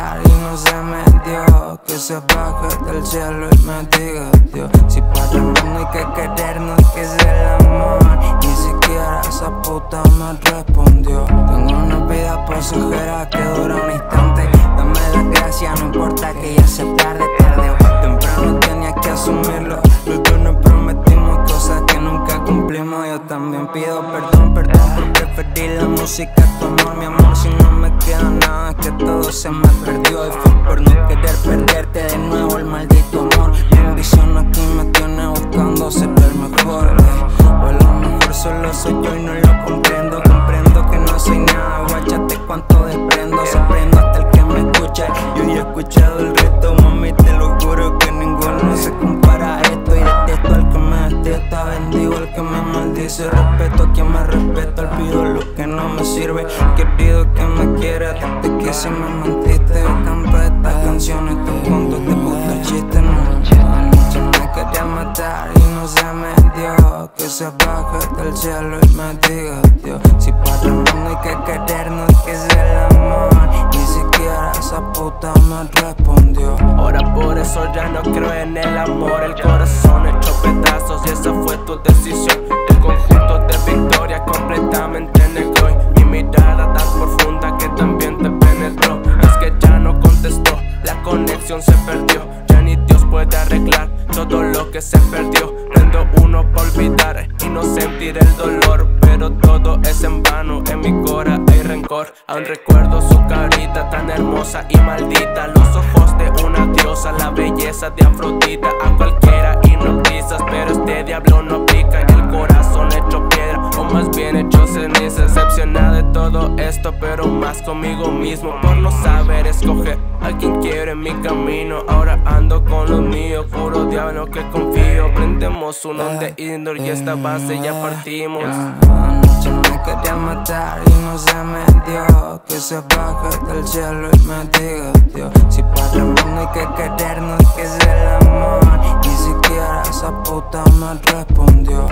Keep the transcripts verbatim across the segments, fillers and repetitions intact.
matar y no se me dio. Que se baje del cielo y me diga Dios. Si para el mundo hay que querernos, que es el amor. Ni siquiera esa puta me respondió. Tengo una vida pasajera que dura un instante. Dame las gracias, no importa que ya se tarde, tarde o temprano tenía que asumirlo. Los dos nos prometimos cosas que nunca cumplimos. Yo también pido perdón, perdón por preferir la música a tu amor, mi amor. Si no me queda nada, es que todo se me perdió. Y fue por no querer perderte de nuevo el maldito amor. Mi ambición aquí me tiene buscando ser el mejor, eh. O a lo mejor solo soy yo y no lo comprendo. Comprendo que no soy nada, guáchate cuánto desprendo. Sorprendo hasta el que me escucha. Yo ya he escuchado el resto, mami, te lo juro que ninguno se compara a esto. Y detesto al que me detesta, bendigo al que me maldice. Respeto a quien me respeta, olvido lo que no me sirve. Que pido que me quiera desde que se me mentiste. Yo canté estas canciones, tú juntos te gusta el chiste, no. Anoche me quería matar y no se me dio. Que se baje del cielo y me diga Dios. Si para el mundo hay que querernos, que es el amor. Ni siquiera esa puta me respondió. Ahora por eso ya no creo en el amor. El corazón hecho pedazos y esa fue tu decisión. El conjunto de victoria completamente negro. Y mi mirada tan profunda que también te penetró. Es que ya no contestó, la conexión se perdió. Ya ni Dios puede arreglar todo lo que se perdió. Prendo uno para olvidar y no sentir el dolor. Pero todo es en vano, en mi cora hay rencor. Aún recuerdo su carita tan hermosa y maldita. Los ojos de una diosa, la belleza de Afrodita. A cualquiera hipnotizas, pero este diablo no pica. Y el corazón hecho piedra, o más bien hecho ceniza. Decepcionada de todo esto, pero más conmigo mismo. Por no saber escoger a quien quiero en mi camino. Ahora ando con los míos, puro diablo que confío. Prendemos uno de indoor y esta base ya partimos. Anoche me quería matar y no se me dio. Que se baje del cielo y me diga Dios. Si para el mundo hay que querernos, que es el amor. Ni siquiera esa puta me respondió.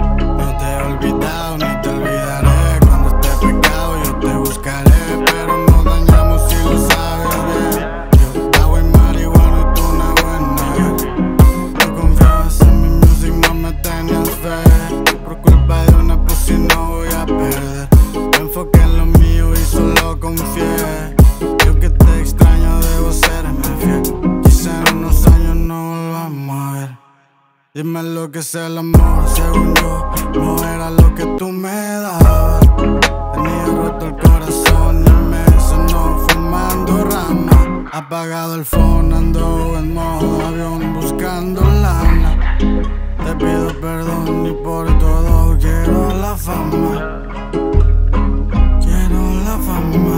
No te he olvidado ni te olvidaré. Cuando esté pecado yo te buscaré. Pero nos dañamos si lo sabes bien. Yo estaba en marihuana y tú una buena. No confiabas en mi music, no me tenías fe. Por culpa de una pussy no voy a perder. Me enfoqué en lo mío y solo confié. Yo que te extraño debo serme fiel. Quizá en unos años no volvamos a ver. Dime lo que es el amor, según yo no era lo que tú me dabas. Tenía roto el corazón y me sonó fumando rama. Apagado el phone, ando en modo avión buscando lana. Te pido perdón y por todo quiero la fama. Quiero la fama.